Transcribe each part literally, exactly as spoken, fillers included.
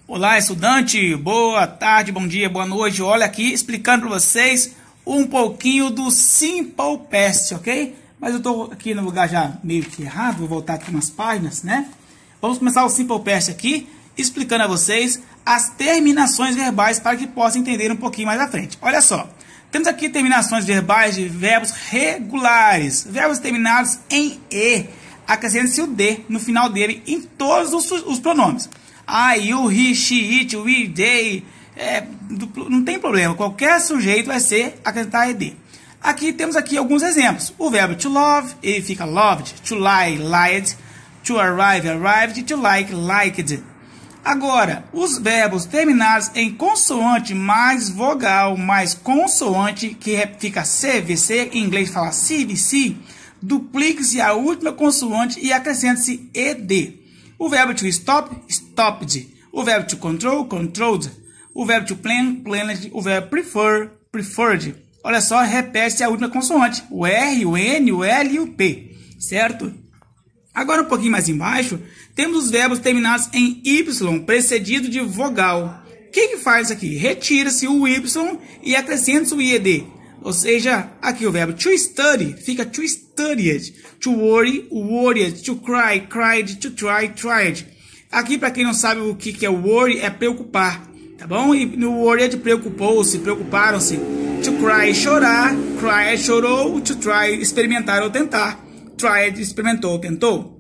Olá, estudante, boa tarde, bom dia, boa noite. Olha aqui, explicando para vocês um pouquinho do Simple Past, ok? Mas eu estou aqui no lugar já meio que errado, vou voltar aqui umas páginas, né? Vamos começar o Simple Past aqui, explicando a vocês as terminações verbais para que possam entender um pouquinho mais à frente. Olha só, temos aqui terminações verbais de verbos regulares, verbos terminados em E, acrescenta-se o D no final dele em todos os, os pronomes. I, you, he, she, it, we, they, é, não tem problema, qualquer sujeito vai ser acrescentar E D. Aqui temos aqui alguns exemplos. O verbo to love, ele fica loved, to lie, lied, to arrive, arrived, to like, liked. Agora, os verbos terminados em consoante mais vogal mais consoante, que fica C V C, em inglês fala C V C, duplique-se a última consoante e acrescenta-se E D. O verbo to stop, stopped. O verbo to control, controlled. O verbo to plan, planned. O verbo prefer, preferred. Olha só, repete-se a última consoante. O R, o N, o L e o P. Certo? Agora um pouquinho mais embaixo, temos os verbos terminados em Y, precedido de vogal. O que que faz aqui? Retira-se o Y e acrescenta-se o I E D. Ou seja, aqui o verbo to study fica to studied, to worry, worried, to cry, cried, to try, tried. Aqui, para quem não sabe o que que é worry, é preocupar, tá bom? E no worried, preocupou-se, preocuparam-se. To cry, chorar, cry, chorou, to try, experimentar ou tentar, tried, experimentou ou tentou.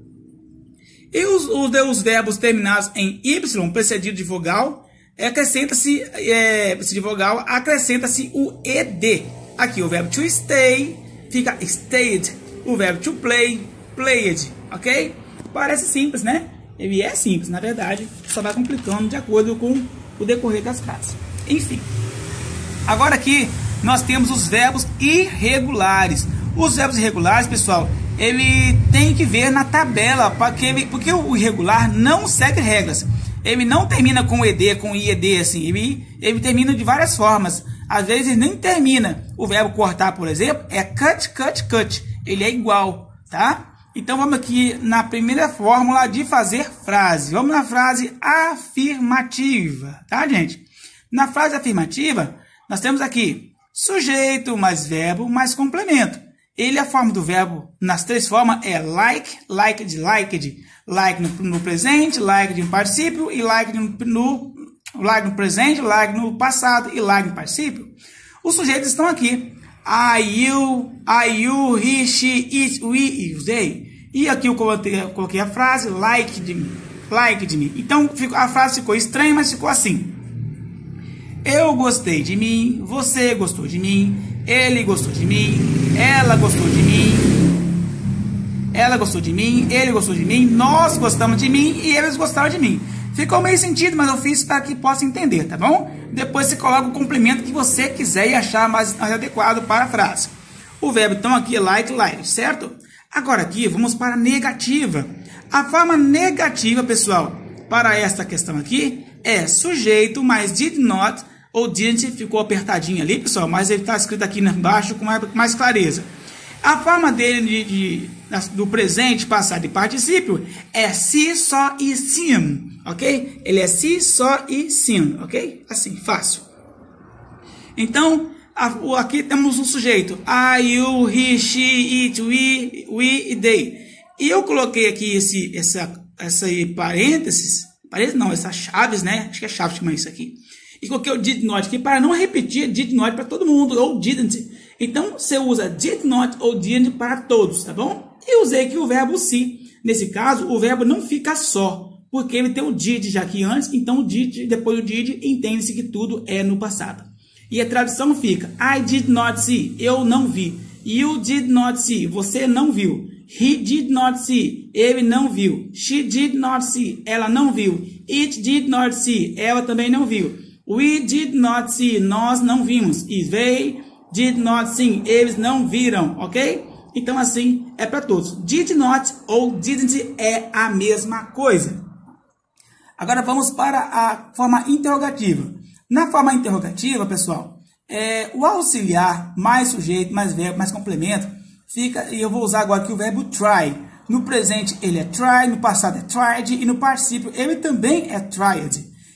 E os, os, os verbos terminados em Y, precedido de vogal, acrescenta-se, é, de vogal, acrescenta-se o E D. Aqui o verbo to stay fica stayed, o verbo to play, played, ok? Parece simples, né? Ele é simples, na verdade, só vai complicando de acordo com o decorrer das frases. Enfim, agora aqui nós temos os verbos irregulares. Os verbos irregulares, pessoal, ele tem que ver na tabela, porque, ele, porque o irregular não segue regras. Ele não termina com E D, com I E D, assim, ele, ele termina de várias formas. Às vezes ele nem termina. O verbo cortar, por exemplo, é cut, cut, cut. Ele é igual, tá? Então vamos aqui na primeira fórmula de fazer frase. Vamos na frase afirmativa, tá, gente? Na frase afirmativa, nós temos aqui sujeito mais verbo mais complemento. Ele, a forma do verbo, nas três formas, é like, liked, liked. Like no, no presente, like no particípio e like no, no, like no presente, like no passado e like no particípio. Os sujeitos estão aqui. I, you, I, you, he, she, it, we e they. E aqui eu coloquei, eu coloquei a frase liked me, liked me. Então a frase ficou estranha, mas ficou assim. Eu gostei de mim, você gostou de mim, ele gostou de mim, ela gostou de mim, ela gostou de mim, ele gostou de mim, nós gostamos de mim e eles gostaram de mim. Ficou meio sentido, mas eu fiz para que possa entender, tá bom? Depois você coloca o complemento que você quiser e achar mais, mais adequado para a frase. O verbo então aqui é like, like, certo? Agora aqui vamos para a negativa. A forma negativa, pessoal, para esta questão aqui é sujeito mais did not ou didn't, ficou apertadinho ali, pessoal, mas ele está escrito aqui embaixo com mais, mais clareza. A forma dele de, de, do presente, passado e particípio é se, só e sim, ok? Ele é se, só e sim, ok? Assim, fácil. Então, a, aqui temos um sujeito. I, you, he, she, it, we, we e they. E eu coloquei aqui esse, essa, essa parênteses, parênteses não, essas chaves, né? Acho que é chave que chama isso aqui. E coloquei o did not aqui para não repetir did not para todo mundo, ou didn't. Então, você usa did not ou didn't para todos, tá bom? E usei aqui o verbo se. Nesse caso, o verbo não fica só, porque ele tem o did já aqui antes, então o did, depois do did, entende-se que tudo é no passado. E a tradução fica, I did not see, eu não vi. You did not see, você não viu. He did not see, ele não viu. She did not see, ela não viu. It did not see, ela também não viu. We did not see, nós não vimos. E they did not see, eles não viram, ok? Então assim é para todos. Did not ou didn't é a mesma coisa. Agora vamos para a forma interrogativa. Na forma interrogativa, pessoal, é, o auxiliar mais sujeito, mais verbo, mais complemento, fica, e eu vou usar agora aqui o verbo try. No presente ele é try, no passado é tried e no particípio ele também é tried.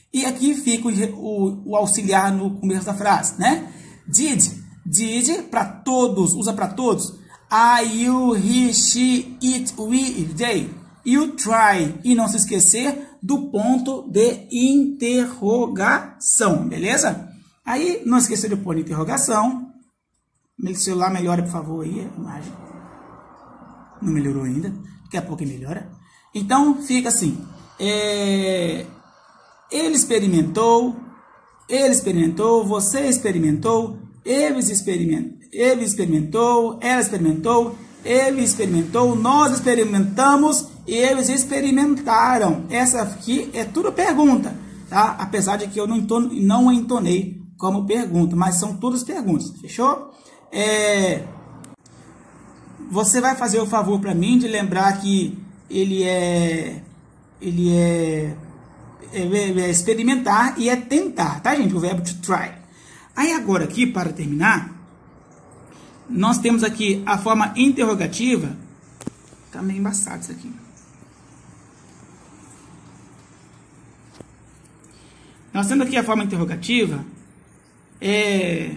E aqui fica o, o, o auxiliar no começo da frase, né? Did, did, para todos, usa para todos. I, you, he, she, it, we, they. You try. E não se esquecer do ponto de interrogação, beleza? Aí, não esqueça de pôr interrogação. Meu celular melhora, por favor, aí a imagem. Não melhorou ainda. Daqui a pouco melhora. Então, fica assim. É... Ele experimentou. Ele experimentou. Você experimentou. Eles experimentou. Ele experimentou. Ela experimentou. Ele experimentou. Nós experimentamos. E eles experimentaram. Essa aqui é tudo pergunta, tá? Apesar de que eu não, entone, não entonei como pergunta, mas são todas perguntas, fechou? É... Você vai fazer o favor para mim de lembrar que ele é, ele é, é, é experimentar e é tentar, tá, gente? O verbo to try. Aí agora aqui, para terminar, nós temos aqui a forma interrogativa. Tá meio embaçado isso aqui. Nós temos aqui a forma interrogativa. É...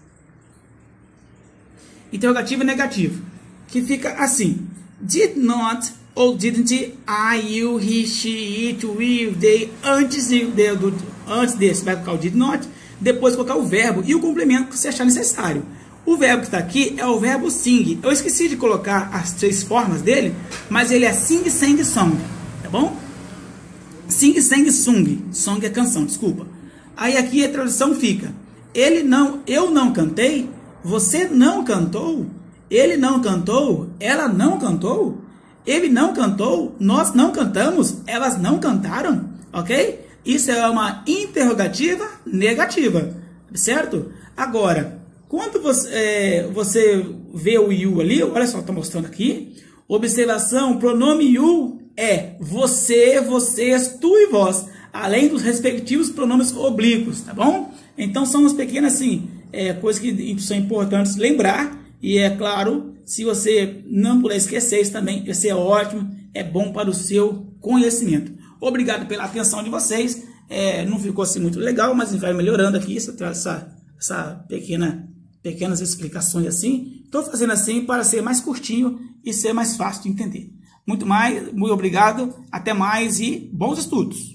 Interrogativa negativa. Que fica assim. Did not ou didn't I, you, he, she, it, we, they. Antes, de, de, do, antes desse vai colocar o did not. Depois colocar o verbo e o complemento que você achar necessário. O verbo que está aqui é o verbo sing. Eu esqueci de colocar as três formas dele, mas ele é sing, sang, song. Tá bom? Sing, sang, sung. Song é canção, desculpa. Aí aqui a tradução fica: ele não, eu não cantei, você não cantou, ele não cantou, ela não cantou, ele não cantou, nós não cantamos, elas não cantaram, ok? Isso é uma interrogativa negativa, certo? Agora, quando você, é, você vê o you ali, olha só, estou mostrando aqui, observação, pronome you é você, vocês, tu e vós, além dos respectivos pronomes oblíquos, tá bom? Então são umas pequenas assim, é, coisas que são importantes lembrar, e é claro, se você não puder esquecer isso também, isso é ótimo, é bom para o seu conhecimento. Obrigado pela atenção de vocês, é, não ficou assim muito legal, mas a gente vai melhorando aqui essa, essa, essa pequena, pequenas explicações assim. Estou fazendo assim para ser mais curtinho e ser mais fácil de entender. Muito mais, muito obrigado, até mais e bons estudos!